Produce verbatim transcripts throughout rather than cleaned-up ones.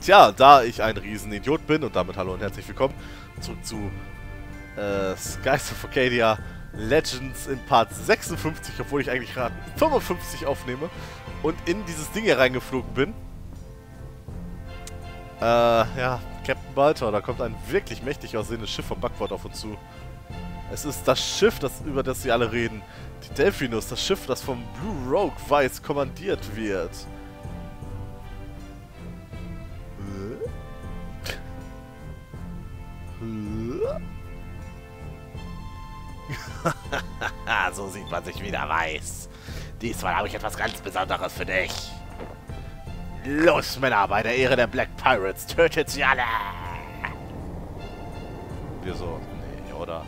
Tja, da ich ein Riesenidiot bin und damit hallo und herzlich willkommen zurück zu äh, Skies of Arcadia Legends in Part sechsundfünfzig, obwohl ich eigentlich gerade fünfundfünfzig aufnehme und in dieses Ding hier reingeflogen bin. Äh, ja, Captain Baltor, da kommt ein wirklich mächtig aussehendes Schiff vom Backbord auf uns zu. Es ist das Schiff, das, über das sie alle reden. Die Delphinus, das Schiff, das vom Blue Rogue Vice kommandiert wird. So sieht man sich wieder weiß. Diesmal habe ich etwas ganz Besonderes für dich. Los, Männer, bei der Ehre der Black Pirates, tötet sie alle! Wir so, nee, oder?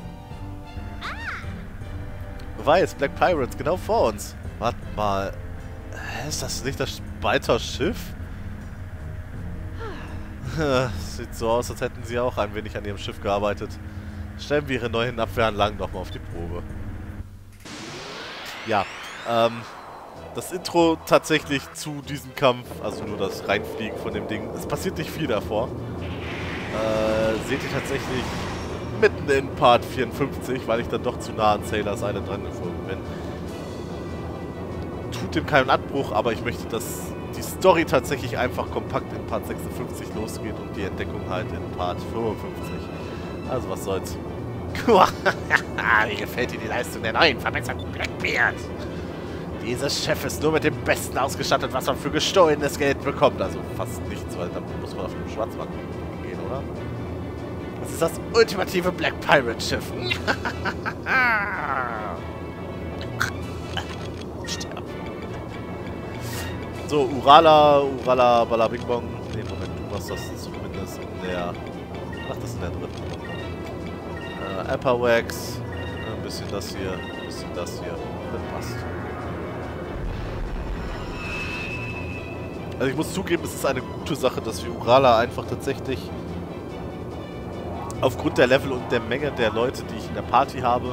Weiß, Black Pirates, genau vor uns. Warte mal. Ist das nicht das Baltor-Schiff? Sieht so aus, als hätten sie auch ein wenig an ihrem Schiff gearbeitet. Stellen wir ihre neuen Abwehranlagen nochmal auf die Probe. Ja, ähm, das Intro tatsächlich zu diesem Kampf, also nur das Reinfliegen von dem Ding, es passiert nicht viel davor. Äh, seht ihr tatsächlich mitten in Part vierundfünfzig, weil ich dann doch zu nah an Sailor's Island dran geflogen bin. Tut dem keinen Abbruch, aber ich möchte, dass die Story tatsächlich einfach kompakt in Part sechsundfünfzig losgeht und die Entdeckung halt in Part fünfundfünfzig. Also was soll's. Wie gefällt dir die Leistung der neuen, verbesserten Blackbeard? Dieses Schiff ist nur mit dem Besten ausgestattet, was man für gestohlenes Geld bekommt. Also fast nichts, weil da muss man auf den Schwarzmarkt gehen, oder? Das ist das ultimative Black Pirate Schiff. So, Urala, Urala, Bala Bing Bong. Ne, Moment, du machst das zumindest in der... Ach, das in der dritten. Äh, Upper Wax. Ein bisschen das hier, ein bisschen das hier. Das passt. Also ich muss zugeben, es ist eine gute Sache, dass wir Urala einfach tatsächlich aufgrund der Level und der Menge der Leute, die ich in der Party habe,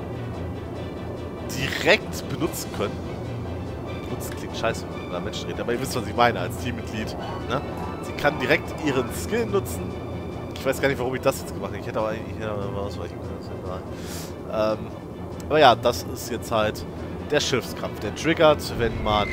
direkt benutzen können. Benutzen klingt scheiße, wenn man da Menschen redet, aber ihr wisst, was ich meine als Teammitglied. Ne? Sie kann direkt ihren Skill nutzen. Ich weiß gar nicht, warum ich das jetzt gemacht habe. Ich hätte aber eigentlich ja, mal ausweichen können. Ähm, aber ja, das ist jetzt halt der Schiffskampf. Der triggert, wenn man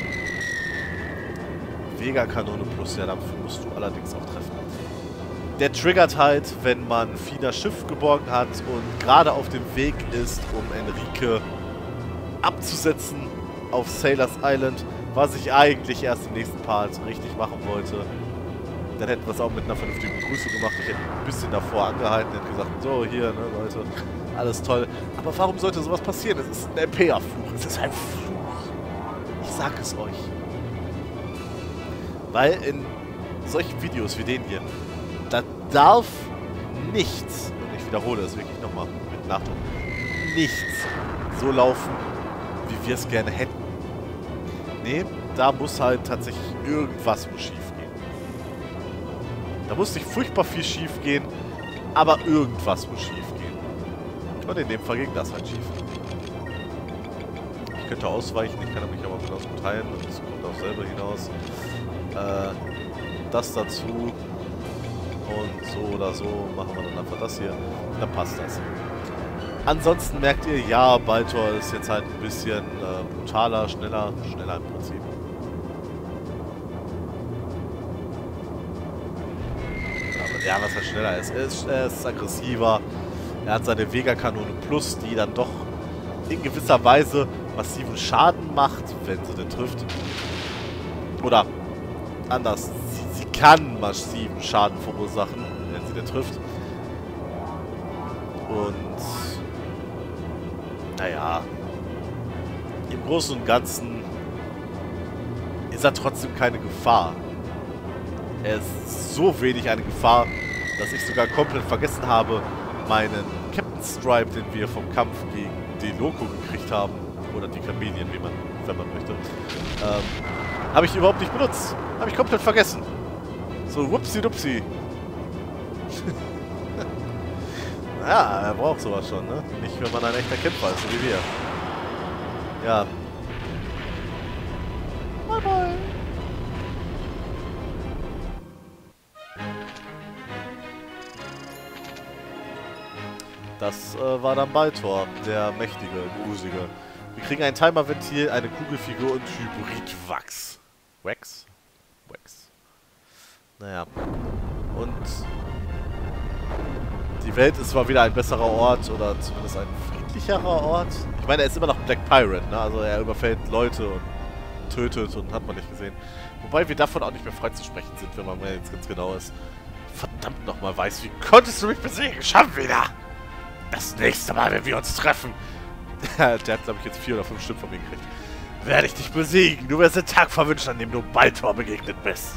Vega-Kanone plus, ja, dafür musst du allerdings auch treffen. Der triggert halt, wenn man Finas Schiff geborgen hat und gerade auf dem Weg ist, um Enrique abzusetzen auf Sailor's Island, was ich eigentlich erst im nächsten Part richtig machen wollte. Dann hätten wir es auch mit einer vernünftigen Begrüßung gemacht. Ich hätte ein bisschen davor angehalten und gesagt, so, hier, ne, Leute, alles toll. Aber warum sollte sowas passieren? Es ist ein R P A-Fluch. Es ist ein Fluch. Ich sag es euch. Weil in solchen Videos wie den hier, da darf nichts, und ich wiederhole es wirklich nochmal mit Nachdruck, nichts so laufen, wie wir es gerne hätten. Nee, da muss halt tatsächlich irgendwas schief gehen. Da muss nicht furchtbar viel schief gehen, aber irgendwas muss schief gehen. Und in dem Fall ging das halt schief. Ich könnte ausweichen, ich kann mich aber genauso teilen und es kommt auch selber hinaus. Äh, das dazu und so oder so machen wir dann einfach das hier und dann passt das. Ansonsten merkt ihr, ja, Baltor ist jetzt halt ein bisschen äh, brutaler, schneller, schneller im Prinzip. Aber ja, was halt schneller ist. Er ist, er ist aggressiver, er hat seine Vega-Kanone Plus, die dann doch in gewisser Weise massiven Schaden macht, wenn sie den trifft. Oder anders, sie, sie kann massiven Schaden verursachen, wenn sie den trifft. Und naja, im Großen und Ganzen ist er trotzdem keine Gefahr. Er ist so wenig eine Gefahr, dass ich sogar komplett vergessen habe, meinen Captain Stripe, den wir vom Kampf gegen die Loco gekriegt haben, oder die Chameleon, wie man, wenn man möchte, ähm, habe ich überhaupt nicht benutzt. Habe ich komplett vergessen. So, whoopsie-dupsie. Ja, er braucht sowas schon, ne? Nicht, wenn man ein echter Kämpfer ist, so wie wir. Ja. Bye, bye. Das äh, war dann Baltor, der mächtige, grusige. Wir kriegen ein Timerventil, eine Kugelfigur und Hybridwachs. Wax? Wax. Naja. Und die Welt ist zwar wieder ein besserer Ort oder zumindest ein friedlicherer Ort. Ich meine, er ist immer noch Black Pirate, ne? Also er überfällt Leute und tötet und hat man nicht gesehen. Wobei wir davon auch nicht mehr frei zu sprechen sind, wenn man mal jetzt ganz genau ist. Verdammt nochmal weiß, wie konntest du mich besiegen? Schon wieder! Das nächste Mal, wenn wir uns treffen. Der hat, glaube ich, jetzt vier oder fünf Stimmen von mir gekriegt. Werde ich dich besiegen. Du wirst den Tag verwünschen, an dem du Baltor begegnet bist.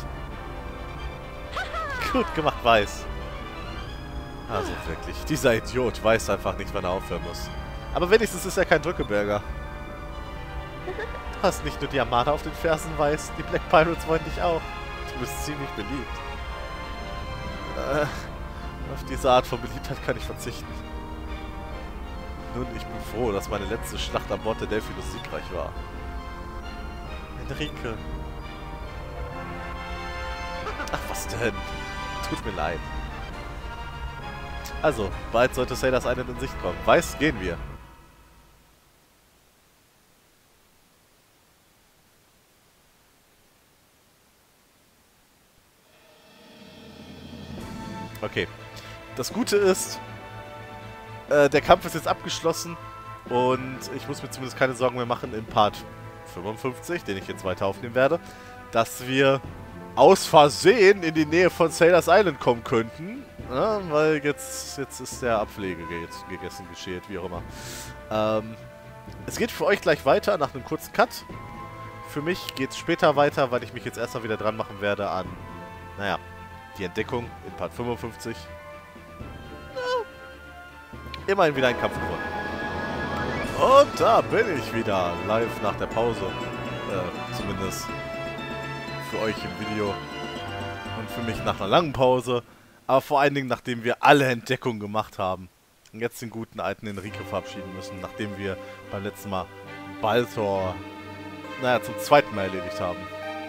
Gut gemacht, Weiß. Also wirklich, dieser Idiot weiß einfach nicht, wann er aufhören muss. Aber wenigstens ist er kein Drückeberger. Du hast nicht nur die Armada auf den Fersen, Weiß. Die Black Pirates wollen dich auch. Du bist ziemlich beliebt. Äh, auf diese Art von Beliebtheit kann ich verzichten. Nun, ich bin froh, dass meine letzte Schlacht an Bord der Delphinus siegreich war. Enrique. Ach, was denn? Tut mir leid. Also, bald sollte Sailors Island in Sicht kommen. Weiß, gehen wir. Okay. Das Gute ist, äh, der Kampf ist jetzt abgeschlossen und ich muss mir zumindest keine Sorgen mehr machen in Part fünfundfünfzig, den ich jetzt weiter aufnehmen werde, dass wir aus Versehen in die Nähe von Sailors Island kommen könnten, ja, weil jetzt, jetzt ist der Abpflege jetzt gegessen, geschält, wie auch immer. Ähm, es geht für euch gleich weiter nach einem kurzen Cut. Für mich geht es später weiter, weil ich mich jetzt erstmal wieder dran machen werde an, naja, die Entdeckung in Part fünfundfünfzig. Ja, immerhin wieder ein Kampf gewonnen. Und da bin ich wieder, live nach der Pause. Äh, zumindest für euch im Video. Und für mich nach einer langen Pause. Aber vor allen Dingen, nachdem wir alle Entdeckungen gemacht haben. Und jetzt den guten alten Enrique verabschieden müssen, nachdem wir beim letzten Mal Baltor, naja, zum zweiten Mal erledigt haben.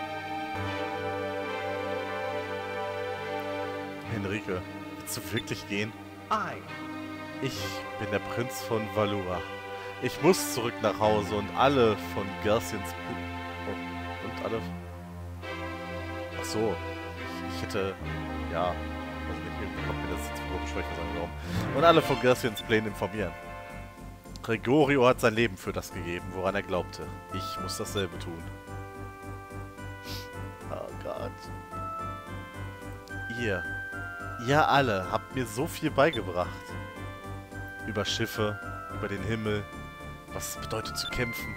Enrique, willst du wirklich gehen? Ich bin der Prinz von Valua. Ich muss zurück nach Hause und alle von Gersiens... Und, und alle... Ach so. Ich, ich hätte... Ja... Also nicht, irgendwie kommt mir das jetzt vor, sprechen sagen warum. Und alle von Gersiens Plänen informieren. Gregorio hat sein Leben für das gegeben, woran er glaubte. Ich muss dasselbe tun. Oh Gott. Ihr... Ihr alle habt mir so viel beigebracht. Über Schiffe, über den Himmel, was es bedeutet zu kämpfen.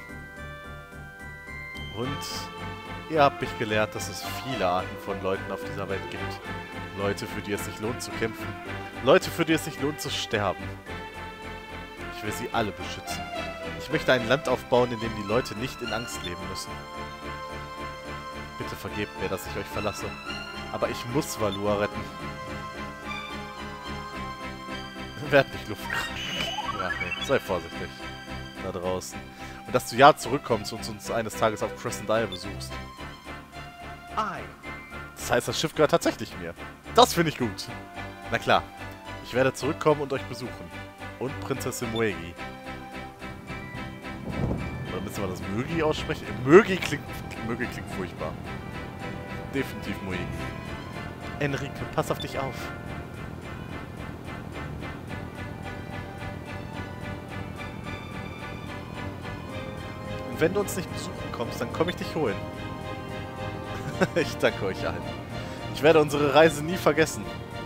Und ihr habt mich gelehrt, dass es viele Arten von Leuten auf dieser Welt gibt. Leute, für die es sich lohnt zu kämpfen. Leute, für die es sich lohnt zu sterben. Ich will sie alle beschützen. Ich möchte ein Land aufbauen, in dem die Leute nicht in Angst leben müssen. Bitte vergebt mir, dass ich euch verlasse. Aber ich muss Valua retten. Werd nicht luftkrank. Ja, nee, sei vorsichtig. Da draußen. Und dass du ja zurückkommst und uns eines Tages auf Crescent Isle besuchst. Das heißt, das Schiff gehört tatsächlich mir. Das finde ich gut. Na klar. Ich werde zurückkommen und euch besuchen. Und Prinzessin Muegi. Oder müssen wir das Mögi aussprechen? Mögi klingt, Mögi klingt furchtbar. Definitiv Muegi. Enrique, pass auf dich auf. Wenn du uns nicht besuchen kommst, dann komme ich dich holen. Ich danke euch allen. Ich werde unsere Reise nie vergessen.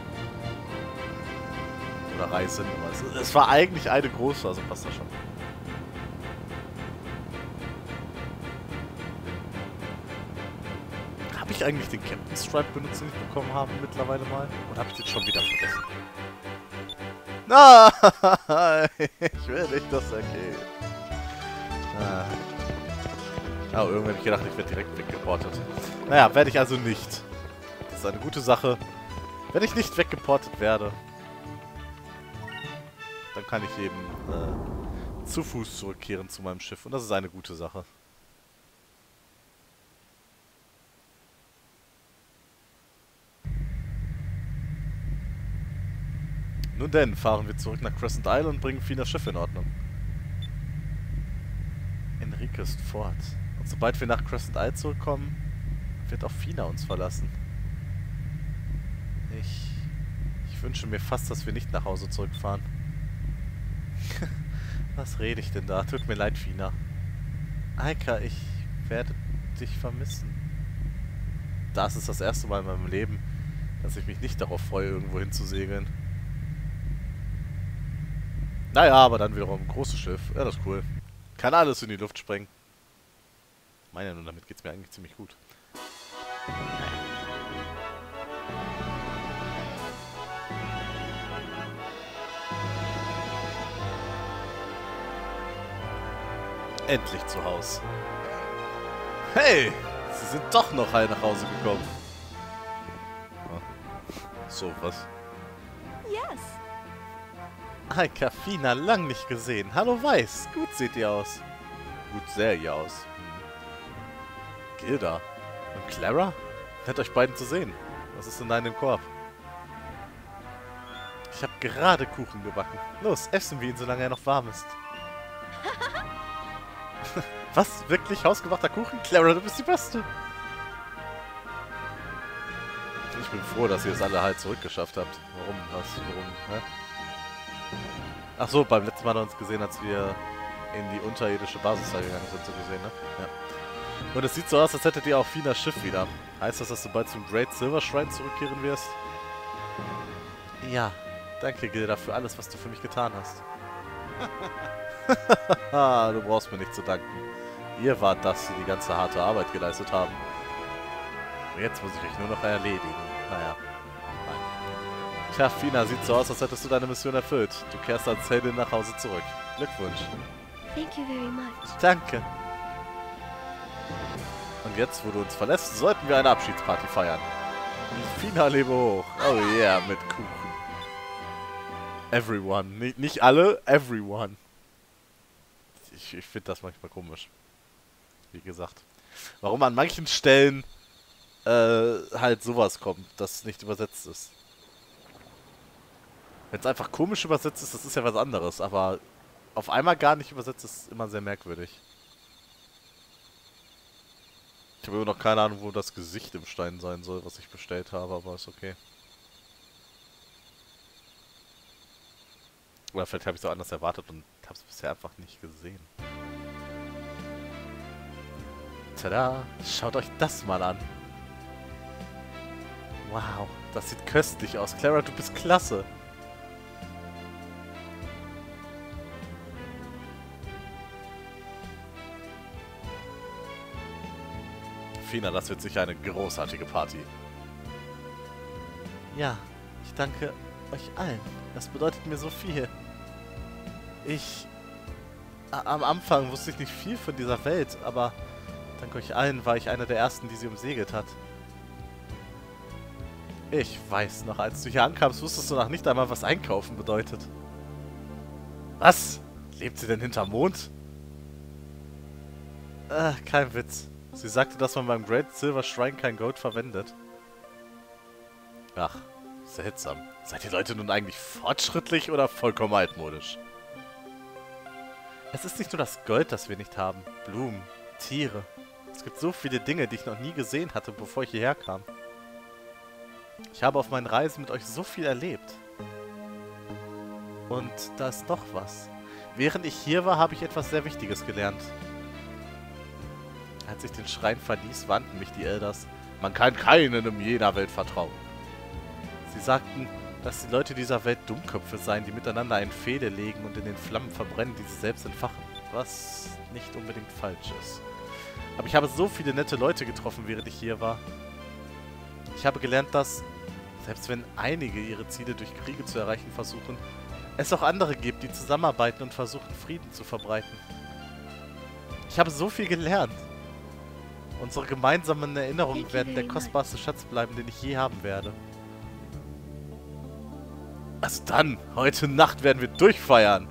Oder Reisen. Es, es war eigentlich eine große, also passt das schon. Habe ich eigentlich den Captain Stripe benutzt, den ich bekommen habe mittlerweile mal? Oder habe ich den schon wieder vergessen? Nein! Ich will nicht, dass er geht. Ah. Oh, irgendwann habe ich gedacht, ich werde direkt weggeportet. Naja, werde ich also nicht. Das ist eine gute Sache. Wenn ich nicht weggeportet werde, dann kann ich eben äh, zu Fuß zurückkehren zu meinem Schiff. Und das ist eine gute Sache. Nun denn, fahren wir zurück nach Crescent Isle und bringen Finas Schiff in Ordnung. Enrique ist fort. Und sobald wir nach Crescent Isle zurückkommen, wird auch Fina uns verlassen. Ich... Ich wünsche mir fast, dass wir nicht nach Hause zurückfahren. Was rede ich denn da? Tut mir leid, Fina. Aika, ich werde dich vermissen. Das ist das erste Mal in meinem Leben, dass ich mich nicht darauf freue, irgendwo hinzusegeln. Naja, aber dann wiederum ein großes Schiff. Ja, das ist cool. Kann alles in die Luft sprengen. Meine, nun damit geht's mir eigentlich ziemlich gut. Endlich zu Hause. Hey! Sie sind doch noch heil nach Hause gekommen. Oh. So, was? Yes. Aika, Fina, lang nicht gesehen. Hallo Weiß, gut seht ihr aus. Gut sähe ihr aus. Hm. Gilda. Und Clara? Nett euch beiden zu sehen. Was ist in deinem Korb? Ich habe gerade Kuchen gebacken. Los, essen wir ihn, solange er noch warm ist. Was? Wirklich? Hausgemachter Kuchen? Clara, du bist die Beste. Ich bin froh, dass ihr es alle halt zurückgeschafft habt. Warum? Was? Warum? Hä? Ach so, beim letzten Mal hat er uns gesehen, als wir in die unterirdische Basis da gegangen sind, so gesehen, ne? Ja. Und es sieht so aus, als hättet ihr auch Finas Schiff wieder. Heißt das, dass du bald zum Great Silver Shrine zurückkehren wirst? Ja. Danke, Gilda, für alles, was du für mich getan hast. Du brauchst mir nicht zu danken. Ihr wart das, die die ganze harte Arbeit geleistet haben. Und jetzt muss ich euch nur noch erledigen. Naja. Nein. Tja, Fina, sieht so aus, als hättest du deine Mission erfüllt. Du kehrst als Heldin nach Hause zurück. Glückwunsch. Thank you very much. Danke. Und jetzt, wo du uns verlässt, sollten wir eine Abschiedsparty feiern. Fina, lebe hoch. Oh yeah, mit Kuchen. Everyone. Nicht, nicht alle, everyone. Ich, ich finde das manchmal komisch. Wie gesagt. Warum an manchen Stellen äh, halt sowas kommt, das nicht übersetzt ist. Wenn es einfach komisch übersetzt ist, das ist ja was anderes. Aber auf einmal gar nicht übersetzt ist immer sehr merkwürdig. Ich habe immer noch keine Ahnung, wo das Gesicht im Stein sein soll, was ich bestellt habe, aber ist okay. Oder vielleicht habe ich es auch anders erwartet und habe es bisher einfach nicht gesehen. Tada! Schaut euch das mal an. Wow, das sieht köstlich aus. Clara, du bist klasse. Fina, das wird sicher eine großartige Party. Ja, ich danke euch allen. Das bedeutet mir so viel. Ich... Am Anfang wusste ich nicht viel von dieser Welt, aber dank euch allen war ich einer der Ersten, die sie umsegelt hat. Ich weiß noch, als du hier ankamst, wusstest du noch nicht einmal, was einkaufen bedeutet. Was? Lebt sie denn hinterm Mond? Äh, kein Witz. Sie sagte, dass man beim Great Silver Shrine kein Gold verwendet. Ach, seltsam. Seid ihr Leute nun eigentlich fortschrittlich oder vollkommen altmodisch? Es ist nicht nur das Gold, das wir nicht haben. Blumen, Tiere. Es gibt so viele Dinge, die ich noch nie gesehen hatte, bevor ich hierher kam. Ich habe auf meinen Reisen mit euch so viel erlebt. Und da ist noch was. Während ich hier war, habe ich etwas sehr Wichtiges gelernt. Als ich den Schrein verließ, warnten mich die Elders. Man kann keinen in jener Welt vertrauen. Sie sagten, dass die Leute dieser Welt Dummköpfe seien, die miteinander eine Fehde legen und in den Flammen verbrennen, die sie selbst entfachen. Was nicht unbedingt falsch ist. Aber ich habe so viele nette Leute getroffen, während ich hier war. Ich habe gelernt, dass, selbst wenn einige ihre Ziele durch Kriege zu erreichen versuchen, es auch andere gibt, die zusammenarbeiten und versuchen, Frieden zu verbreiten. Ich habe so viel gelernt. Unsere gemeinsamen Erinnerungen werden der kostbarste Schatz bleiben, den ich je haben werde. Also dann, heute Nacht werden wir durchfeiern.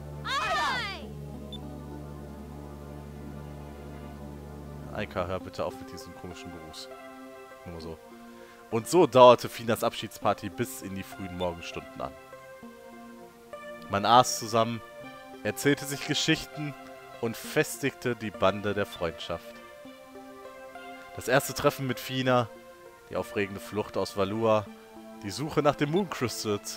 Aika, hör bitte auf mit diesem komischen Gruß. Nur so. Und so dauerte Finas Abschiedsparty bis in die frühen Morgenstunden an. Man aß zusammen, erzählte sich Geschichten und festigte die Bande der Freundschaft. Das erste Treffen mit Fina, die aufregende Flucht aus Valua, die Suche nach den Moon Crystals.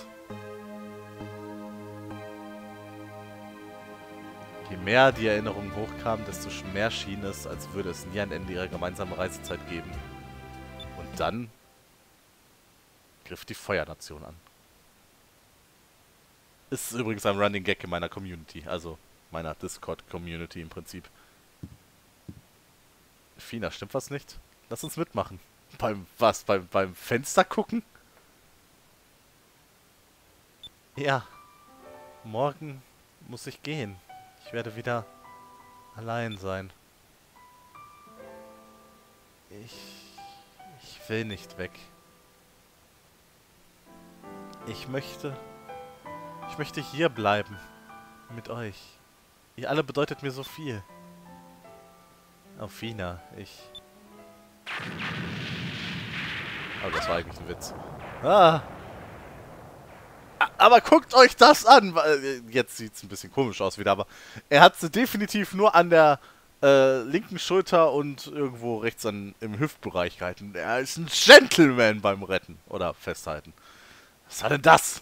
Je mehr die Erinnerungen hochkamen, desto mehr schien es, als würde es nie ein Ende ihrer gemeinsamen Reisezeit geben. Und dann griff die Feuernation an. Ist übrigens ein Running Gag in meiner Community, also meiner Discord-Community im Prinzip. Fina, stimmt was nicht? Lass uns mitmachen. Beim, was? Beim, beim Fenster gucken? Ja. Morgen muss ich gehen. Ich werde wieder allein sein. Ich... Ich will nicht weg. Ich möchte... Ich möchte hier bleiben. Mit euch. Ihr alle bedeutet mir so viel. Oh, Fina, ich... Oh, das war eigentlich ein Witz. Ah! Aber guckt euch das an! Jetzt sieht es ein bisschen komisch aus wieder, aber er hat sie definitiv nur an der äh, linken Schulter und irgendwo rechts an, im Hüftbereich gehalten. Er ist ein Gentleman beim Retten oder Festhalten. Was war denn das?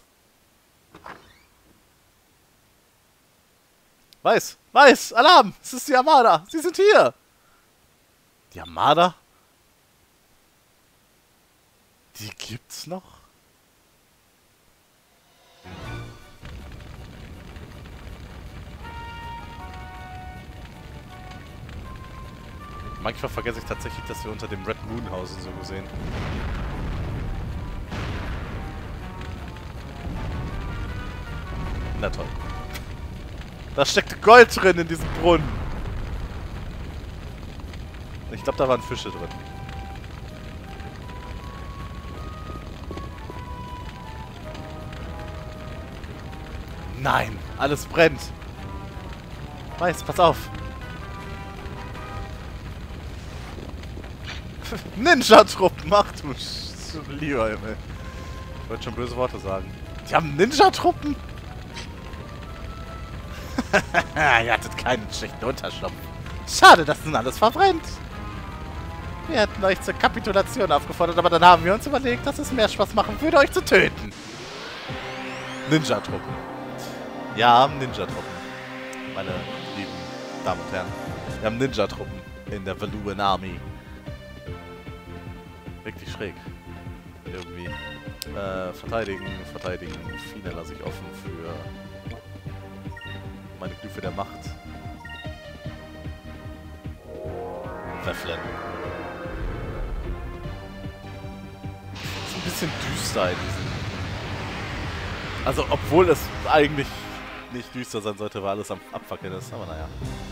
Weiß, weiß, Alarm! Es ist die Armada! Sie sind hier! Die Armada? Die gibt's noch? Manchmal vergesse ich tatsächlich, dass wir unter dem Red Moon hausen, so gesehen. Na toll. Da steckte Gold drin in diesem Brunnen. Ich glaube, da waren Fische drin. Nein, alles brennt. Weiß, pass auf. Ninja-Truppen, mach du lieber Himmel. Ich wollte schon böse Worte sagen. Die haben Ninja-Truppen? Ihr hattet keinen schlechten Unterschlupf. Schade, dass nun alles verbrennt. Wir hätten euch zur Kapitulation aufgefordert, aber dann haben wir uns überlegt, dass es mehr Spaß machen würde, euch zu töten. Ninja-Truppen. Ja, Ninja-Truppen. Meine lieben Damen und Herren. Wir haben Ninja-Truppen in der Valuan Army. Wirklich schräg. Irgendwie. Äh, verteidigen, verteidigen. Fina lasse ich offen für meine Glyphe der Macht. Wefflen. Ist ein bisschen düster in diesem. Also, obwohl es eigentlich nicht düster sein sollte, weil alles am Abfackeln ist, aber naja.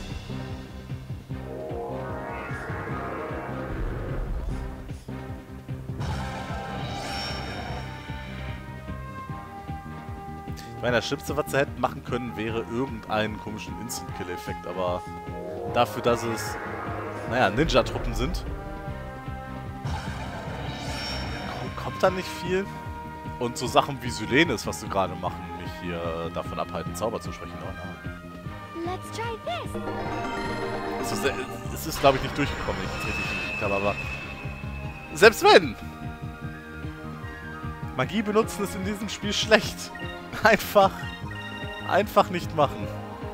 Ich meine, das Schlimmste, was sie hätten machen können, wäre irgendeinen komischen Instant-Kill-Effekt, aber dafür, dass es, naja, Ninja-Truppen sind, kommt da nicht viel. Und so Sachen wie Sylenis, was sie gerade machen, mich hier davon abhalten, Zauber zu sprechen. Let's try this. Es ist, es ist glaube ich, nicht durchgekommen, wenn ich das richtig gekriegt habe, aber selbst wenn! Magie benutzen ist in diesem Spiel schlecht. Einfach, einfach nicht machen.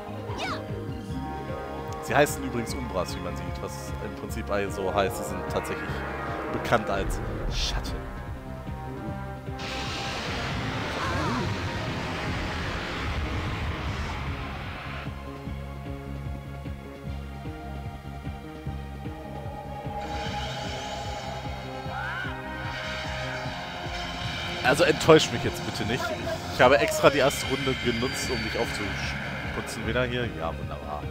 Sie heißen übrigens Umbras, wie man sieht, was im Prinzip so heißt. Sie sind tatsächlich bekannt als Schatten. Also enttäuscht mich jetzt bitte nicht. Ich habe extra die erste Runde genutzt, um dich aufzuputzen. Wieder hier? Ja, wunderbar.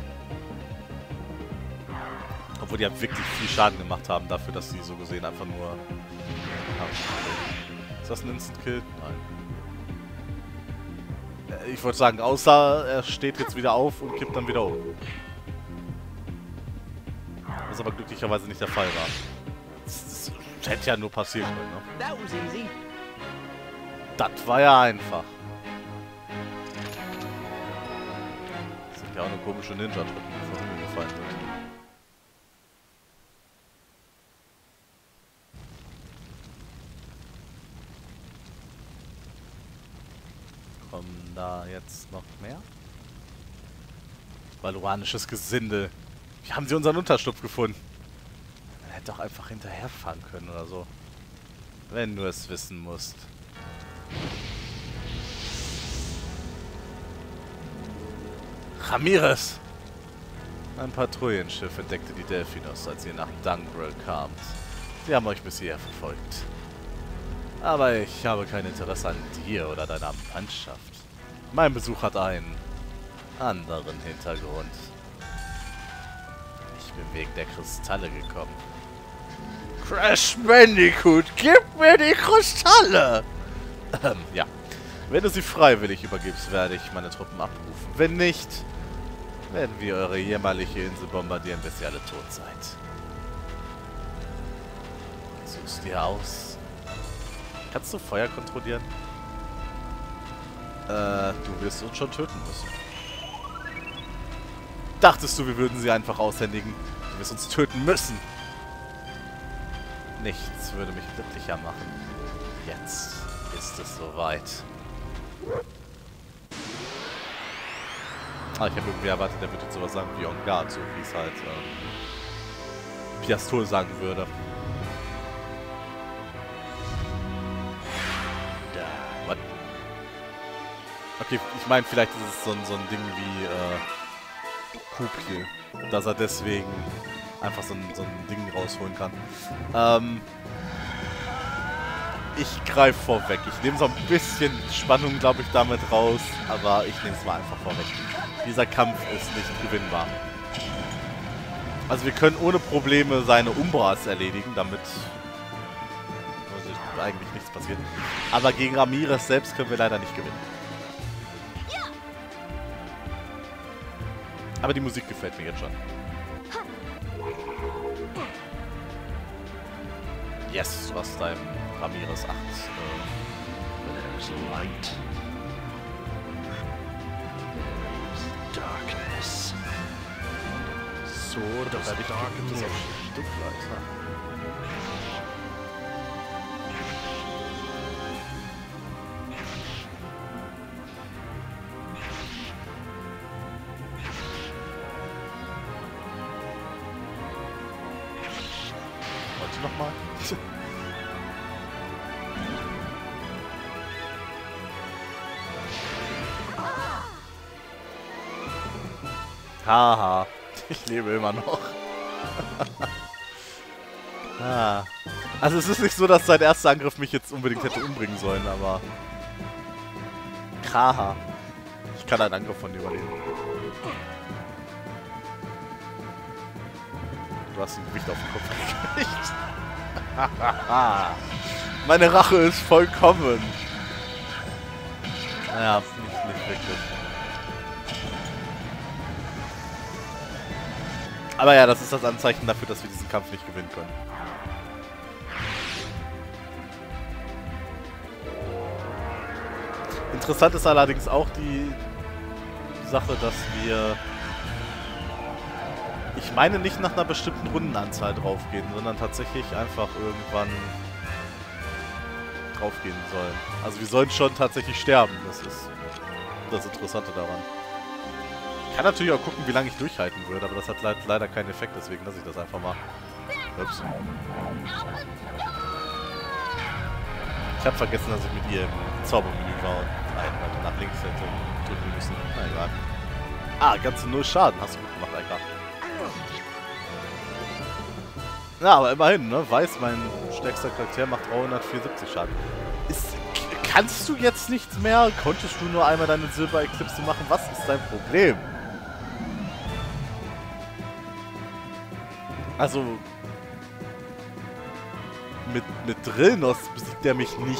Obwohl die ja wirklich viel Schaden gemacht haben dafür, dass sie so gesehen einfach nur... Ist das ein Instant-Kill? Nein. Ich wollte sagen, außer er steht jetzt wieder auf und kippt dann wieder um. Was aber glücklicherweise nicht der Fall war. Das, das hätte ja nur passieren können, ne? Das war ja einfach. eigentlich auch eine komische Ninja-Truppe, die von Himmel gefallen wird. Kommen da jetzt noch mehr? Valuanisches Gesindel. Wie haben sie unseren Unterschlupf gefunden? Man hätte doch einfach hinterherfahren können oder so. Wenn du es wissen musst. Ramirez! Ein Patrouillenschiff entdeckte die Delphinos, als ihr nach Dungrel kamt. Sie haben euch bis hierher verfolgt. Aber ich habe kein Interesse an dir oder deiner Mannschaft. Mein Besuch hat einen anderen Hintergrund. Ich bin wegen der Kristalle gekommen. Crash Bandicoot, gib mir die Kristalle! Ähm, ja. Wenn du sie freiwillig übergibst, werde ich meine Truppen abrufen. Wenn nicht, werden wir eure jämmerliche Insel bombardieren, bis ihr alle tot seid. Such's dir aus. Kannst du Feuer kontrollieren? Äh, du wirst uns schon töten müssen. Dachtest du, wir würden sie einfach aushändigen? Du wirst uns töten müssen. Nichts würde mich glücklicher machen. Jetzt ist es soweit. Ah, ich habe irgendwie erwartet, der würde jetzt sowas sagen wie On Guard, so wie es halt ähm, Piastol sagen würde. What? Okay, ich meine, vielleicht ist es so ein, so ein Ding wie äh, Kupil, dass er deswegen einfach so ein, so ein Ding rausholen kann. Ähm, ich greife vorweg. Ich nehme so ein bisschen Spannung, glaube ich, damit raus, aber ich nehme es mal einfach vorweg. Dieser Kampf ist nicht gewinnbar. Also wir können ohne Probleme seine Umbras erledigen, damit also eigentlich nichts passiert. Aber gegen Ramirez selbst können wir leider nicht gewinnen. Aber die Musik gefällt mir jetzt schon. Yes, du hast deinem Ramirez acht. Äh, There's light. Darkness. so, da werde ich gibt es auch Stückleiter. Wollte nochmal? Haha, ich lebe immer noch. ah. Also es ist nicht so, dass sein erster Angriff mich jetzt unbedingt hätte umbringen sollen, aber... Haha. Ich kann einen Angriff von dir überleben. Du hast ein Gewicht auf den Kopf gekriegt. Meine Rache ist vollkommen. Naja, nicht, nicht wirklich. Aber ja, das ist das Anzeichen dafür, dass wir diesen Kampf nicht gewinnen können. Interessant ist allerdings auch die Sache, dass wir... Ich meine nicht nach einer bestimmten Rundenanzahl draufgehen, sondern tatsächlich einfach irgendwann draufgehen sollen. Also wir sollen schon tatsächlich sterben, das ist das Interessante daran. Ich kann natürlich auch gucken, wie lange ich durchhalten würde, aber das hat le leider keinen Effekt, deswegen lasse ich das einfach mal. Ups. Ich habe vergessen, dass ich mit ihr im Zaubermenü war und einen nach links hätte drücken müssen. Na egal. Ah, ganze null Schaden. Hast du gut gemacht, Eika. Ja, aber immerhin, ne? Weiß, mein stärkster Charakter macht dreihundertvierundsiebzig Schaden. Ist, kannst du jetzt nichts mehr? Konntest du nur einmal deine Silber-Eklipse machen? Was ist dein Problem? Also, mit, mit Drillnos besiegt er mich nicht.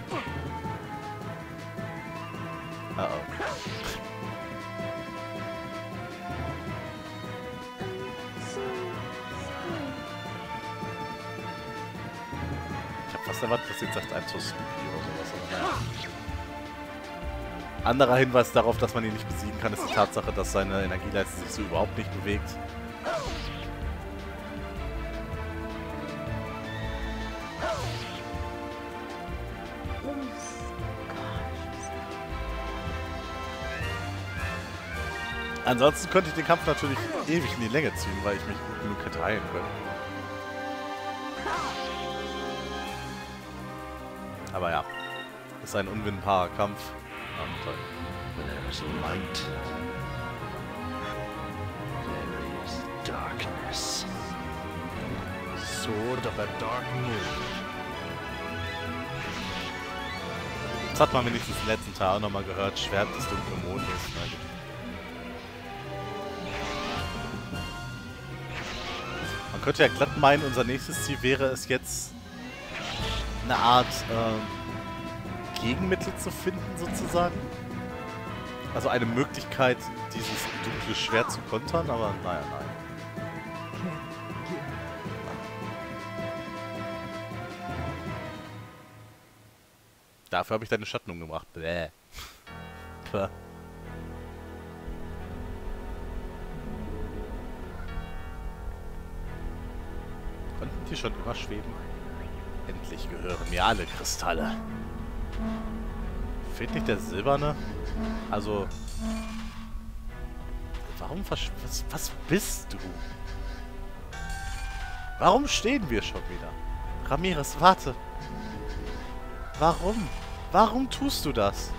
Uh oh. Ich hab fast erwartet, dass jetzt sagt, I'm so sleepy oder sowas. Aber naja. Anderer Hinweis darauf, dass man ihn nicht besiegen kann, ist die Tatsache, dass seine Energieleiste sich so überhaupt nicht bewegt. Ansonsten könnte ich den Kampf natürlich ewig in die Länge ziehen, weil ich mich gut genug hätte heilen können. Aber ja, ist ein unwinnbarer Kampf. Und, äh, There is light. There is darkness. Sword of a dark moon. das hat man wenigstens den letzten Tag auch nochmal gehört. Schwert des dunklen Mondes. Ne? Man könnte ja glatt meinen, unser nächstes Ziel wäre es jetzt, eine Art äh, Gegenmittel zu finden, sozusagen. Also eine Möglichkeit, dieses dunkle Schwert zu kontern, aber naja, nein. Dafür habe ich deine Schatten umgebracht. Bäh. Puh. Konnten die schon immer schweben? Endlich gehören mir alle Kristalle. Fehlt nicht der silberne? Also... Warum versch... Was, was bist du? Warum stehen wir schon wieder? Ramirez, warte. Warum? Warum tust du das?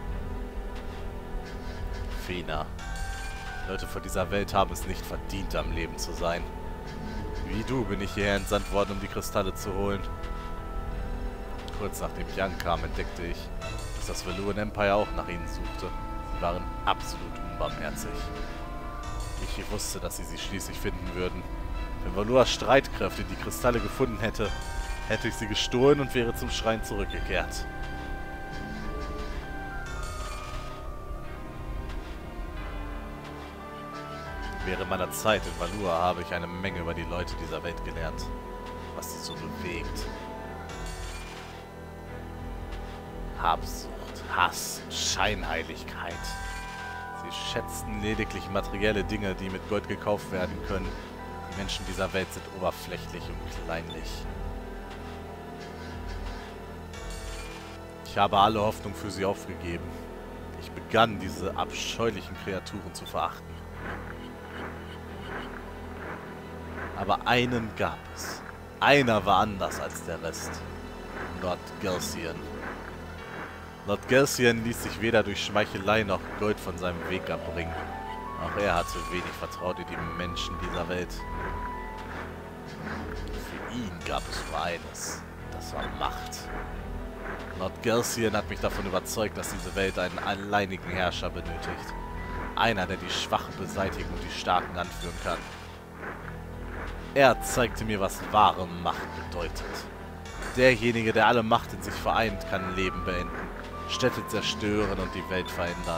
Fina. Leute von dieser Welt haben es nicht verdient, am Leben zu sein. Wie du bin ich hierher entsandt worden, um die Kristalle zu holen. Kurz nachdem ich ankam, entdeckte ich, dass das Valuan Empire auch nach ihnen suchte. Sie waren absolut unbarmherzig. Ich wusste, dass sie sie schließlich finden würden. Wenn Valuas Streitkräfte die Kristalle gefunden hätte, hätte ich sie gestohlen und wäre zum Schrein zurückgekehrt. Während meiner Zeit in Valua habe ich eine Menge über die Leute dieser Welt gelernt, was sie so bewegt. Habsucht, Hass, Scheinheiligkeit. Sie schätzten lediglich materielle Dinge, die mit Gold gekauft werden können. Die Menschen dieser Welt sind oberflächlich und kleinlich. Ich habe alle Hoffnung für sie aufgegeben. Ich begann, diese abscheulichen Kreaturen zu verachten. Aber einen gab es. Einer war anders als der Rest. Lord Gelsian. Lord Gelsian ließ sich weder durch Schmeichelei noch Gold von seinem Weg abbringen. Auch er hatte wenig Vertrauen in die Menschen dieser Welt. Für ihn gab es nur eines. Das war Macht. Lord Gelsian hat mich davon überzeugt, dass diese Welt einen alleinigen Herrscher benötigt. Einer, der die Schwachen beseitigen und die Starken anführen kann. Er zeigte mir, was wahre Macht bedeutet. Derjenige, der alle Macht in sich vereint, kann Leben beenden, Städte zerstören und die Welt verändern.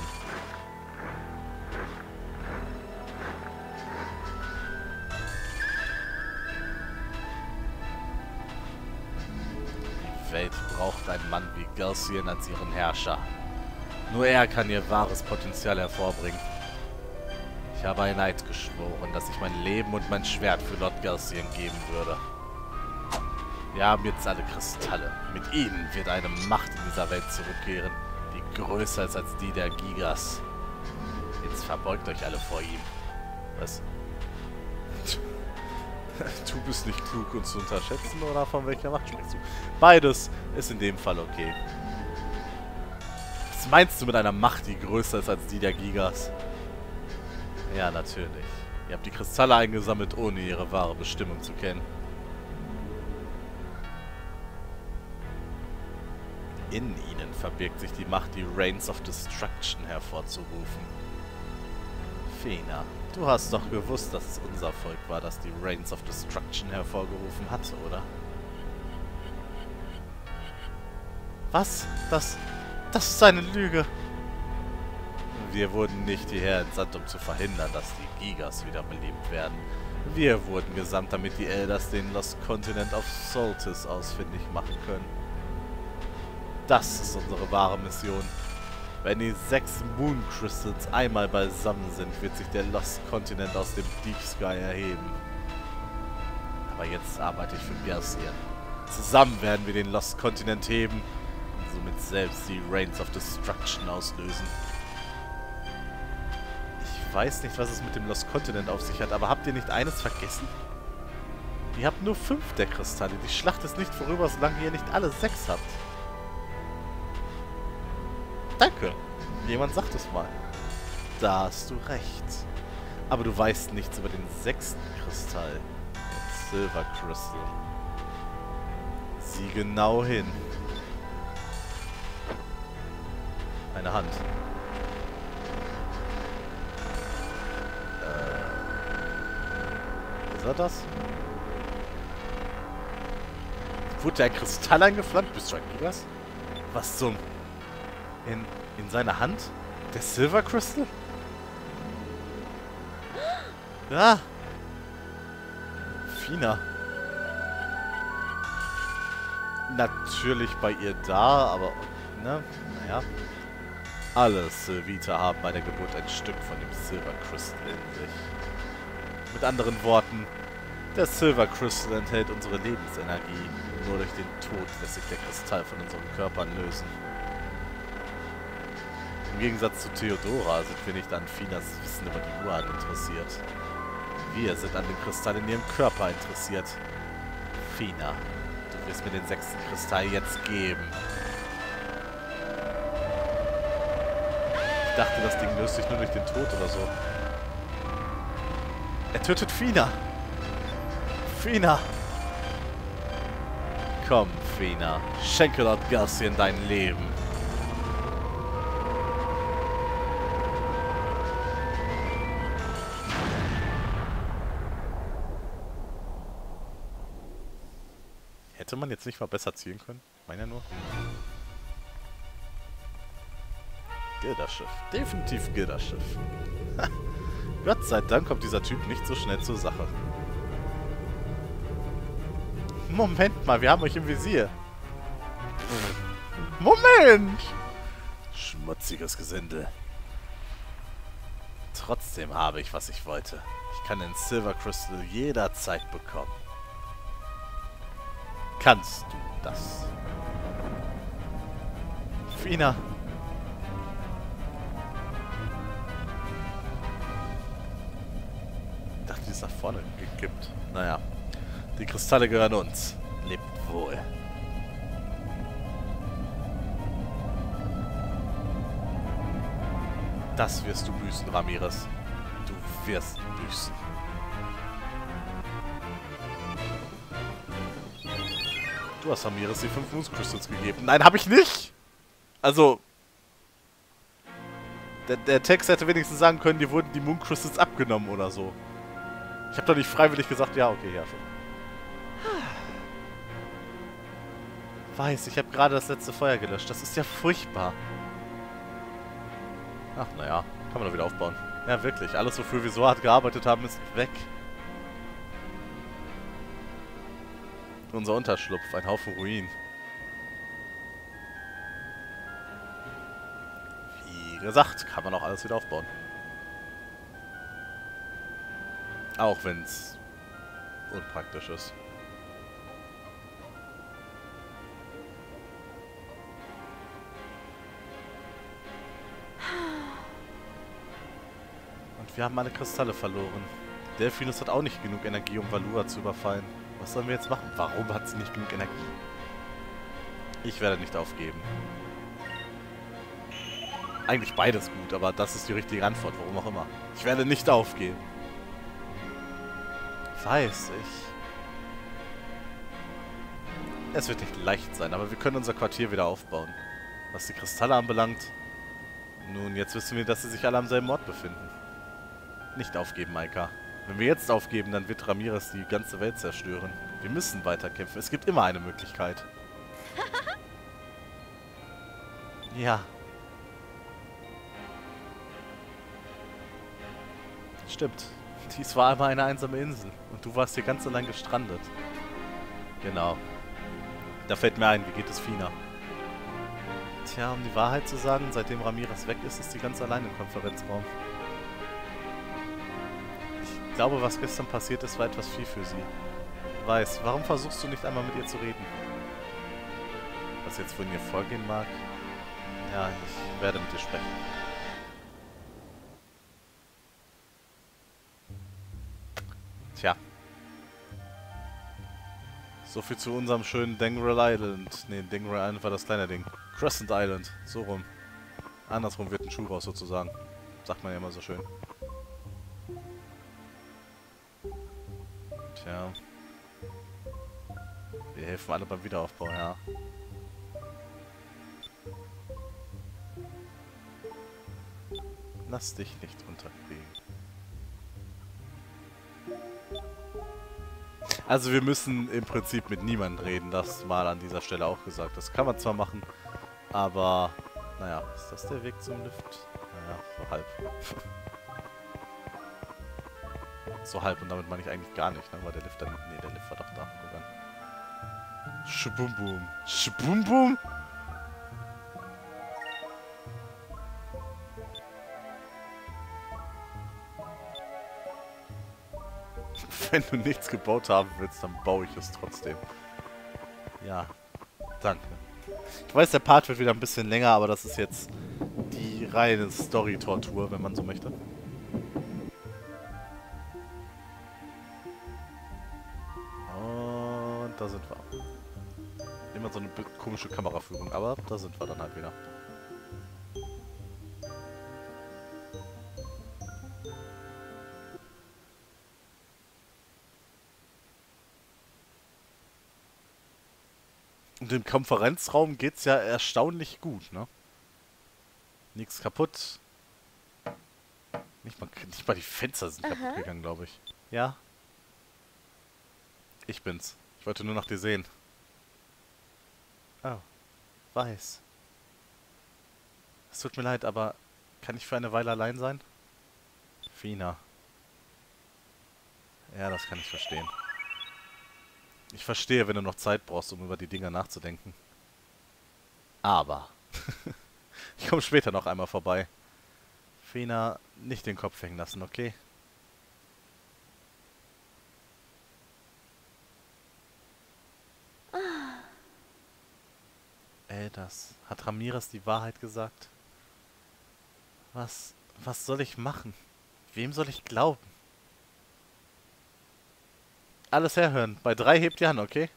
Die Welt braucht einen Mann wie Gelsian als ihren Herrscher. Nur er kann ihr wahres Potenzial hervorbringen. Ich habe ein Eid geschworen, dass ich mein Leben und mein Schwert für Lord Gelsian geben würde. Wir haben jetzt alle Kristalle. Mit ihnen wird eine Macht in dieser Welt zurückkehren, die größer ist als die der Gigas. Jetzt verbeugt euch alle vor ihm. Was? Du bist nicht klug, uns zu unterschätzen, oder von welcher Macht sprichst du? Beides ist in dem Fall okay. Was meinst du mit einer Macht, die größer ist als die der Gigas? Ja, natürlich. Ihr habt die Kristalle eingesammelt, ohne ihre wahre Bestimmung zu kennen. In ihnen verbirgt sich die Macht, die Reigns of Destruction hervorzurufen. Fina, du hast doch gewusst, dass es unser Volk war, das die Reigns of Destruction hervorgerufen hatte, oder? Was? Das... das ist eine Lüge. Wir wurden nicht hierher entsandt, um zu verhindern, dass die Gigas wiederbelebt werden. Wir wurden gesandt, damit die Elders den Lost Continent of Soltis ausfindig machen können. Das ist unsere wahre Mission. Wenn die sechs Moon Crystals einmal beisammen sind, wird sich der Lost Continent aus dem Deep Sky erheben. Aber jetzt arbeite ich für Garcian. Zusammen werden wir den Lost Continent heben und somit selbst die Reigns of Destruction auslösen. Ich weiß nicht, was es mit dem Lost Continent auf sich hat, aber habt ihr nicht eines vergessen? Ihr habt nur fünf der Kristalle. Die Schlacht ist nicht vorüber, solange ihr nicht alle sechs habt. Danke. Jemand sagt es mal. Da hast du recht. Aber du weißt nichts über den sechsten Kristall. Den Silver Crystal. Sieh genau hin. Eine Hand. Äh. Ist er das? Wurde ein Kristall eingepflanzt? Bist du ein das? Was zum... In, in seiner Hand? Der Silver Crystal? Ja. Fina. Natürlich bei ihr da, aber... Ne? Naja. Alle Sylvita haben bei der Geburt ein Stück von dem Silver Crystal in sich. Mit anderen Worten, der Silver Crystal enthält unsere Lebensenergie. Nur durch den Tod lässt sich der Kristall von unseren Körpern lösen. Im Gegensatz zu Theodora sind wir nicht an Finas Wissen über die Uran interessiert. Wir sind an dem Kristall in ihrem Körper interessiert. Fina, du wirst mir den sechsten Kristall jetzt geben. Ich dachte, das Ding löst sich nur durch den Tod oder so. Er tötet Fina. Fina. Komm, Fina. Schenke Lord Garcian dein Leben. Hätte man jetzt nicht mal besser zielen können? Ich meine ja nur. Gilderschiff. Definitiv Gilderschiff. Gott sei Dank kommt dieser Typ nicht so schnell zur Sache. Moment mal, wir haben euch im Visier. Moment! Schmutziges Gesindel. Trotzdem habe ich, was ich wollte. Ich kann den Silver Crystal jederzeit bekommen. Kannst du das? Fina. Ich dachte, die ist nach vorne gekippt. Naja. Die Kristalle gehören uns. Lebt wohl. Das wirst du büßen, Ramirez. Du wirst büßen. Du hast Ramirez die fünf Moon Crystals gegeben. Nein, habe ich nicht! Also... Der, der Text hätte wenigstens sagen können, dir wurden die Moon Crystals abgenommen oder so. Ich habe doch nicht freiwillig gesagt, ja, okay, ja, schon. Weiß, ich habe gerade das letzte Feuer gelöscht. Das ist ja furchtbar. Ach, naja. Kann man doch wieder aufbauen. Ja, wirklich. Alles, wofür wir so hart gearbeitet haben, ist weg. Unser Unterschlupf. Ein Haufen Ruinen. Wie gesagt, kann man auch alles wieder aufbauen. Auch wenn es unpraktisch ist. Wir haben alle Kristalle verloren. Delphinus hat auch nicht genug Energie, um Valura zu überfallen. Was sollen wir jetzt machen? Warum hat sie nicht genug Energie? Ich werde nicht aufgeben. Eigentlich beides gut, aber das ist die richtige Antwort, warum auch immer. Ich werde nicht aufgeben. Weiß ich. Es wird nicht leicht sein, aber wir können unser Quartier wieder aufbauen. Was die Kristalle anbelangt... Nun, jetzt wissen wir, dass sie sich alle am selben Ort befinden. Nicht aufgeben, Maika. Wenn wir jetzt aufgeben, dann wird Ramirez die ganze Welt zerstören. Wir müssen weiterkämpfen. Es gibt immer eine Möglichkeit. Ja. Stimmt. Dies war einmal eine einsame Insel. Und du warst hier ganz allein gestrandet. Genau. Da fällt mir ein, wie geht es Fina? Tja, um die Wahrheit zu sagen, seitdem Ramirez weg ist, ist sie ganz allein im Konferenzraum. Ich glaube, was gestern passiert ist, war etwas viel für sie. Weiß, warum versuchst du nicht einmal mit ihr zu reden? Was jetzt von ihr vorgehen mag? Ja, ich werde mit ihr sprechen. Tja. So viel zu unserem schönen Dangral Island. Ne, Dangral Island war das kleine Ding. Crescent Island. So rum. Andersrum wird ein Schuh raus sozusagen. Sagt man ja immer so schön. Tja. Wir helfen alle beim Wiederaufbau, ja. Lass dich nicht unterkriegen. Also wir müssen im Prinzip mit niemandem reden, das mal an dieser Stelle auch gesagt. Das kann man zwar machen, aber naja, ist das der Weg zum Lift? Naja, so halb. So halb und damit meine ich eigentlich gar nicht, ne? Weil der Lift dann... Nee, der Lift war doch da. Schbumbum. Schbumbum? Wenn du nichts gebaut haben willst, dann baue ich es trotzdem. Ja, danke. Ich weiß, der Part wird wieder ein bisschen länger, aber das ist jetzt die reine Story-Tortur, wenn man so möchte. Und da sind wir. Immer so eine komische Kameraführung, aber da sind wir dann halt wieder. Und im Konferenzraum geht's ja erstaunlich gut, ne? Nichts kaputt. Nicht mal, nicht mal die Fenster sind kaputt Aha. gegangen, glaube ich. Ja? Ich bin's. Ich wollte nur nach dir sehen. Oh. Weiß. Es tut mir leid, aber kann ich für eine Weile allein sein? Fina. Ja, das kann ich verstehen. Ich verstehe, wenn du noch Zeit brauchst, um über die Dinger nachzudenken. Aber. Ich komme später noch einmal vorbei. Fina, nicht den Kopf hängen lassen, okay? Ey, das. Hat Ramirez die Wahrheit gesagt? Was, was soll ich machen? Wem soll ich glauben? Alles herhören. Bei drei hebt die Hand, okay?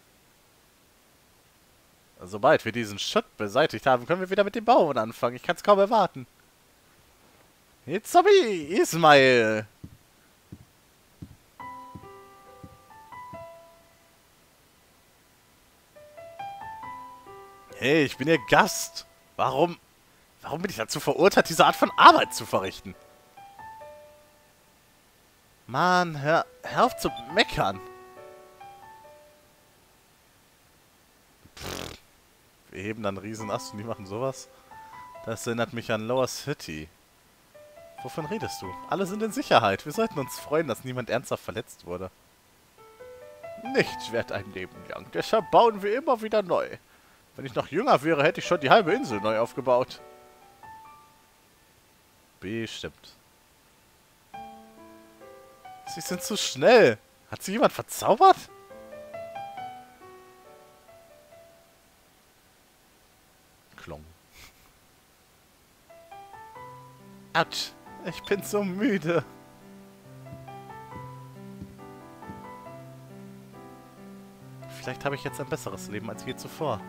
Sobald wir diesen Schutt beseitigt haben, können wir wieder mit dem Bauen anfangen. Ich kann es kaum erwarten. It's a me, Ismail. Hey, ich bin Ihr Gast. Warum, warum bin ich dazu verurteilt, diese Art von Arbeit zu verrichten? Mann, hör, hör auf zu meckern. Pff, wir heben dann einen Riesenast und die machen sowas. Das erinnert mich an Lower City. Wovon redest du? Alle sind in Sicherheit. Wir sollten uns freuen, dass niemand ernsthaft verletzt wurde. Nichts währt ein Leben lang. Deshalb bauen wir immer wieder neu. Wenn ich noch jünger wäre, hätte ich schon die halbe Insel neu aufgebaut. Bestimmt. Sie sind zu schnell. Hat sie jemand verzaubert? Klong. Autsch. Ich bin so müde. Vielleicht habe ich jetzt ein besseres Leben als je zuvor.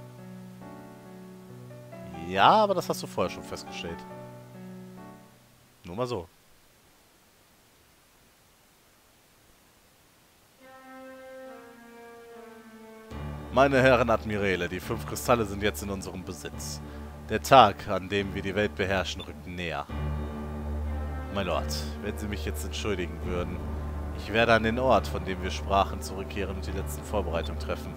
Ja, aber das hast du vorher schon festgestellt. Nur mal so. Meine Herren Admirale, die fünf Kristalle sind jetzt in unserem Besitz. Der Tag, an dem wir die Welt beherrschen, rückt näher. Mein Lord, wenn Sie mich jetzt entschuldigen würden, ich werde an den Ort, von dem wir sprachen, zurückkehren und die letzten Vorbereitungen treffen.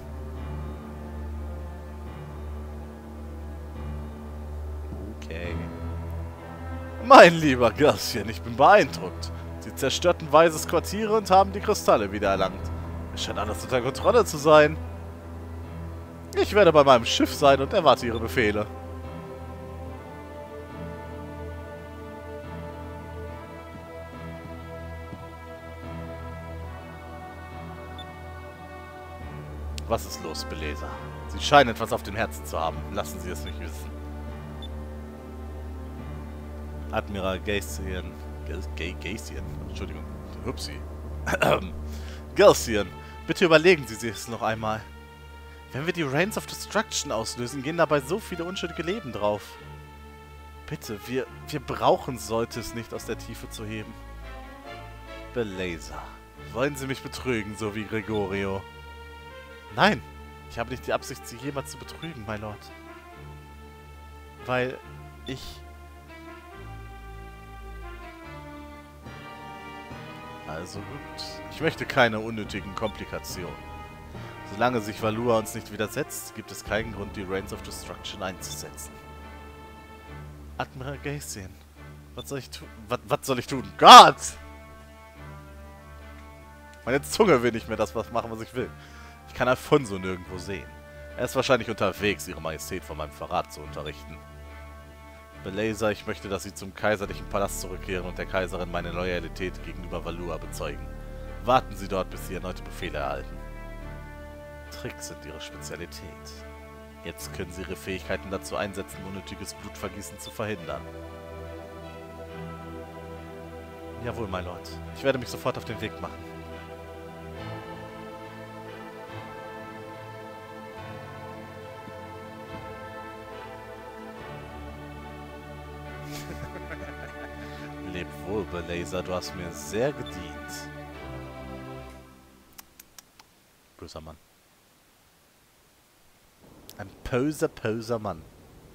Okay. Mein lieber Gastchen, ich bin beeindruckt. Sie zerstörten Weises Quartiere und haben die Kristalle wiedererlangt. Es scheint alles unter Kontrolle zu sein. Ich werde bei meinem Schiff sein und erwarte Ihre Befehle. Was ist los, Beleser? Sie scheinen etwas auf dem Herzen zu haben. Lassen Sie es mich wissen. Admiral Gacian. Gacian? Entschuldigung. Hupsi. Gacian, bitte überlegen Sie sich es noch einmal. Wenn wir die Reigns of Destruction auslösen, gehen dabei so viele unschuldige Leben drauf. Bitte, wir, wir brauchen sollte es nicht aus der Tiefe zu heben. Beleser, wollen Sie mich betrügen, so wie Gregorio? Nein, ich habe nicht die Absicht, Sie jemals zu betrügen, my Lord. Weil ich... Also gut. Ich möchte keine unnötigen Komplikationen. Solange sich Valua uns nicht widersetzt, gibt es keinen Grund, die Reigns of Destruction einzusetzen. Admiral Gacian, was soll ich tun? Was, was soll ich tun? Gott! Meine Zunge will nicht mehr das was machen, was ich will. Ich kann Alfonso nirgendwo sehen. Er ist wahrscheinlich unterwegs, Ihre Majestät von meinem Verrat zu unterrichten. Beleser, ich möchte, dass Sie zum kaiserlichen Palast zurückkehren und der Kaiserin meine Loyalität gegenüber Valua bezeugen. Warten Sie dort, bis Sie erneute Befehle erhalten. Tricks sind Ihre Spezialität. Jetzt können Sie Ihre Fähigkeiten dazu einsetzen, unnötiges Blutvergießen zu verhindern. Jawohl, my Lord. Ich werde mich sofort auf den Weg machen. Leb wohl, Beleser, du hast mir sehr gedient. Böser Mann. Ein böser, böser Mann.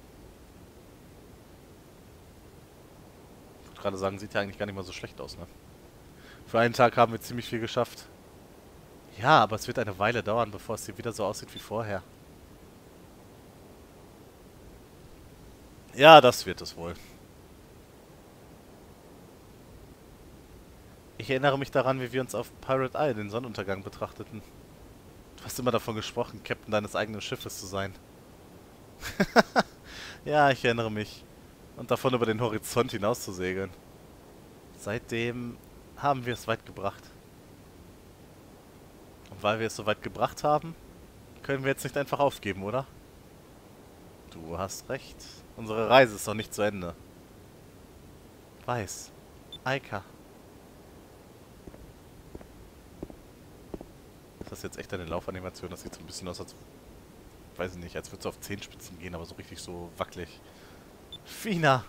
Ich wollte gerade sagen, sieht ja eigentlich gar nicht mal so schlecht aus, ne? Für einen Tag haben wir ziemlich viel geschafft. Ja, aber es wird eine Weile dauern, bevor es hier wieder so aussieht wie vorher. Ja, das wird es wohl. Ich erinnere mich daran, wie wir uns auf Pirate Isle den Sonnenuntergang betrachteten. Du hast immer davon gesprochen, Captain deines eigenen Schiffes zu sein. Ja, ich erinnere mich. Und davon, über den Horizont hinaus zu segeln. Seitdem haben wir es weit gebracht. Und weil wir es so weit gebracht haben, können wir jetzt nicht einfach aufgeben, oder? Du hast recht. Unsere Reise ist noch nicht zu Ende. Weiß. Aika. Ist das jetzt echt eine Laufanimation? Das sieht so ein bisschen aus, als... Weiß ich nicht, als würde es auf Zehenspitzen gehen, aber so richtig so wackelig. Fina!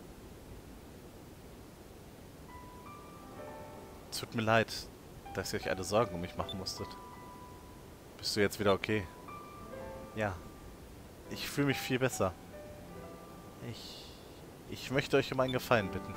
Tut mir leid, dass ihr euch alle Sorgen um mich machen musstet. Bist du jetzt wieder okay? Ja. Ich fühle mich viel besser. Ich... Ich möchte euch um einen Gefallen bitten.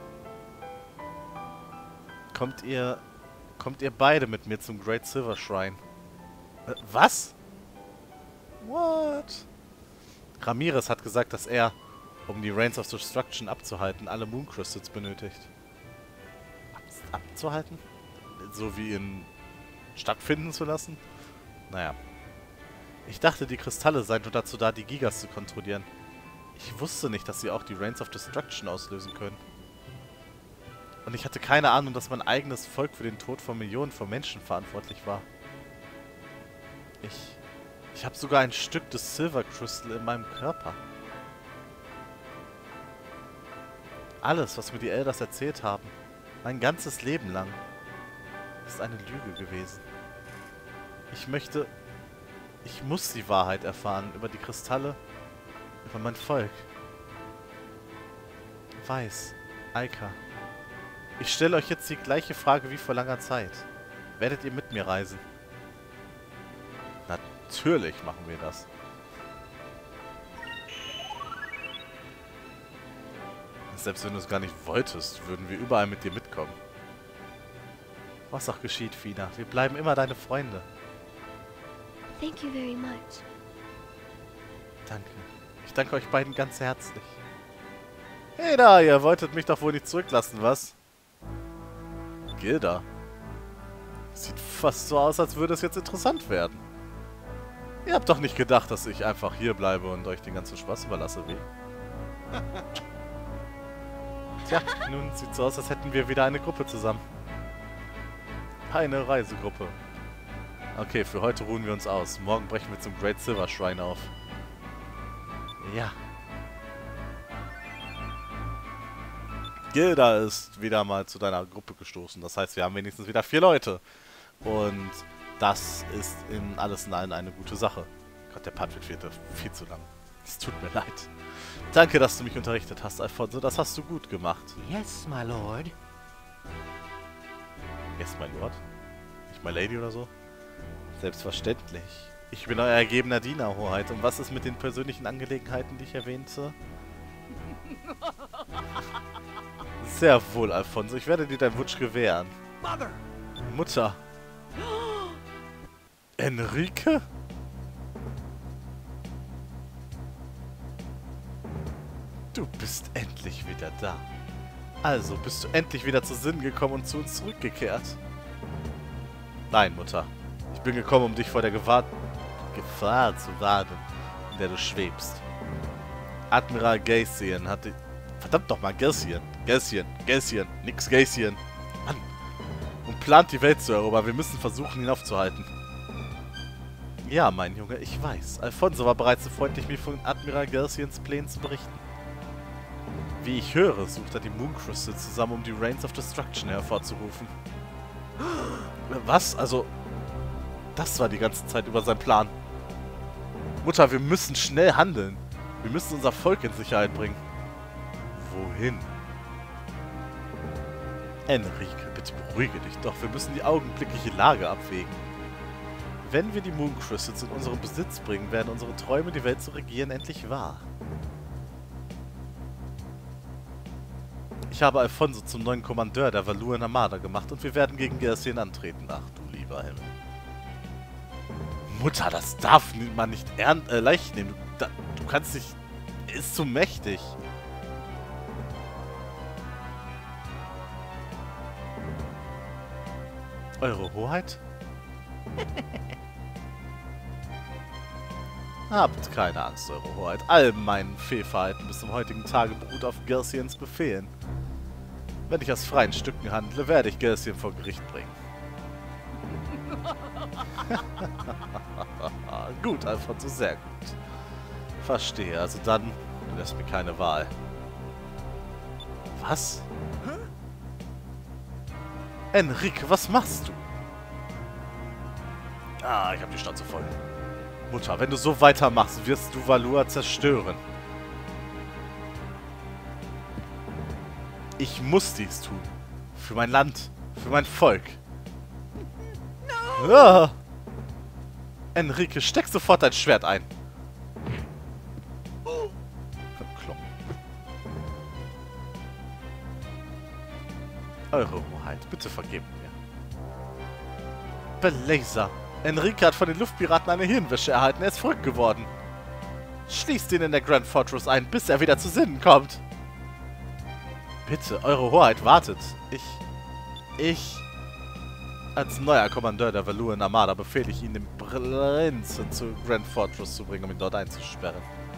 Kommt ihr... Kommt ihr beide mit mir zum Great Silver Shrine? Äh, was? What? Ramirez hat gesagt, dass er, um die Reigns of Destruction abzuhalten, alle Moon Crystals benötigt. Ab abzuhalten? So wie ihn stattfinden zu lassen? Naja. Ich dachte, die Kristalle seien nur dazu da, die Gigas zu kontrollieren. Ich wusste nicht, dass sie auch die Reigns of Destruction auslösen können. Und ich hatte keine Ahnung, dass mein eigenes Volk für den Tod von Millionen von Menschen verantwortlich war. Ich... Ich habe sogar ein Stück des Silver Crystal in meinem Körper. Alles, was mir die Elders erzählt haben, mein ganzes Leben lang, ist eine Lüge gewesen. Ich möchte... Ich muss die Wahrheit erfahren über die Kristalle, über mein Volk. Weiß, Aika. Ich stelle euch jetzt die gleiche Frage wie vor langer Zeit. Werdet ihr mit mir reisen? Natürlich machen wir das. Selbst wenn du es gar nicht wolltest, würden wir überall mit dir mitkommen. Was auch geschieht, Fina. Wir bleiben immer deine Freunde. Thank you very much. Danke. Ich danke euch beiden ganz herzlich. Hey da, ihr wolltet mich doch wohl nicht zurücklassen, was? Gilda. Sieht fast so aus, als würde es jetzt interessant werden. Ihr habt doch nicht gedacht, dass ich einfach hier bleibe und euch den ganzen Spaß überlasse, wie? Tja, nun sieht's so aus, als hätten wir wieder eine Gruppe zusammen. Eine Reisegruppe. Okay, für heute ruhen wir uns aus. Morgen brechen wir zum Great Silver Shrine auf. Ja. Gilda ist wieder mal zu deiner Gruppe gestoßen. Das heißt, wir haben wenigstens wieder vier Leute. Und das ist in alles in allem eine gute Sache. Gott, der Part wird viel, viel zu lang. Es tut mir leid. Danke, dass du mich unterrichtet hast, Alfonso. Das hast du gut gemacht. Yes, my lord. Yes, my lord? Nicht my lady oder so? Selbstverständlich. Ich bin euer ergebener Diener, Hoheit. Und was ist mit den persönlichen Angelegenheiten, die ich erwähnte? Sehr wohl, Alfonso. Ich werde dir deinen Wunsch gewähren. Mother. Mutter. Enrique? Du bist endlich wieder da. Also, bist du endlich wieder zu Sinn gekommen und zu uns zurückgekehrt? Nein, Mutter. Ich bin gekommen, um dich vor der Gewahr Gefahr zu warnen, in der du schwebst. Admiral Gacian hatte... Verdammt nochmal, Gacian. Gacian. Gacian. Nix Gacian. Mann. Und plant die Welt zu erobern. Wir müssen versuchen, ihn aufzuhalten. Ja, mein Junge, ich weiß. Alfonso war bereits so freundlich, mir von Admiral Gacians Plänen zu berichten. Wie ich höre, sucht er die Moon Crystal zusammen, um die Reigns of Destruction hervorzurufen. Was? Also, das war die ganze Zeit über sein Plan. Mutter, wir müssen schnell handeln. Wir müssen unser Volk in Sicherheit bringen. Wohin? Enrique, bitte beruhige dich doch. Wir müssen die augenblickliche Lage abwägen. Wenn wir die Moon Crystals in unseren Besitz bringen, werden unsere Träume, die Welt zu regieren, endlich wahr. Ich habe Alfonso zum neuen Kommandeur der Valuren Armada gemacht und wir werden gegen Gacian antreten. Ach du lieber Himmel. Mutter, das darf man nicht ernst, äh, leicht nehmen. Du, da, du kannst dich... Ist zu mächtig. Eure Hoheit? Habt keine Angst, Eure Hoheit. All mein Fehlverhalten bis zum heutigen Tage beruht auf Gacians Befehlen. Wenn ich aus freien Stücken handle, werde ich Gacian vor Gericht bringen. Gut, Alfonso, sehr gut. Verstehe, also dann, du lässt mir keine Wahl. Was? Enrique, was machst du? Ah, ich hab die Schnauze voll. Mutter, wenn du so weitermachst, wirst du Valua zerstören. Ich muss dies tun. Für mein Land. Für mein Volk. No. Ah. Enrique, steck sofort dein Schwert ein. Verkloppt. Eure Hoheit, bitte vergebt mir. Belaser. Enrique hat von den Luftpiraten eine Hirnwäsche erhalten. Er ist verrückt geworden. Schließt ihn in der Grand Fortress ein, bis er wieder zu Sinnen kommt. Bitte, Eure Hoheit, wartet. Ich... Ich... Als neuer Kommandeur der Valuren Armada befehle ich Ihnen, den Prinzen zur Grand Fortress zu bringen, um ihn dort einzusperren.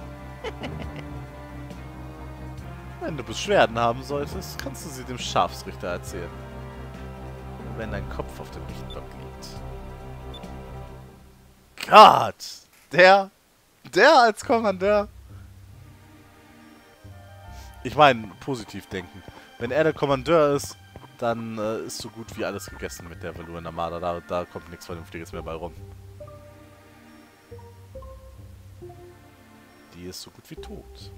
Wenn du Beschwerden haben solltest, kannst du sie dem Scharfrichter erzählen. Wenn dein Kopf auf dem Richtblock liegt. Gott! Der... Der als Kommandeur... Ich meine, positiv denken. Wenn er der Kommandeur ist, dann äh, ist so gut wie alles gegessen mit der Valuren Armada. Da, da kommt nichts Vernünftiges mehr bei rum. Die ist so gut wie tot.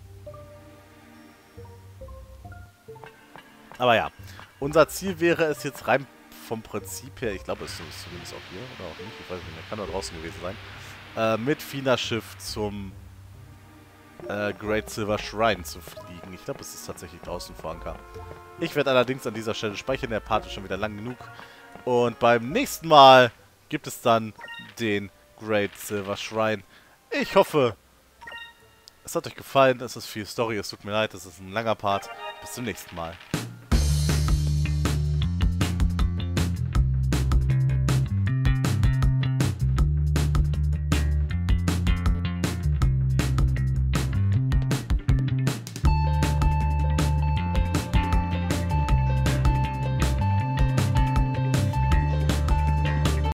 Aber ja, unser Ziel wäre es jetzt rein vom Prinzip her, ich glaube, es ist zumindest auch hier, oder auch nicht, ich weiß nicht mehr, kann da draußen gewesen sein, äh, mit Fina-Schiff zum äh, Great Silver Shrine zu fliegen. Ich glaube, es ist tatsächlich draußen vor Anker. Ich werde allerdings an dieser Stelle speichern, der Part ist schon wieder lang genug. Und beim nächsten Mal gibt es dann den Great Silver Shrine. Ich hoffe, es hat euch gefallen, es ist viel Story, es tut mir leid, es ist ein langer Part. Bis zum nächsten Mal.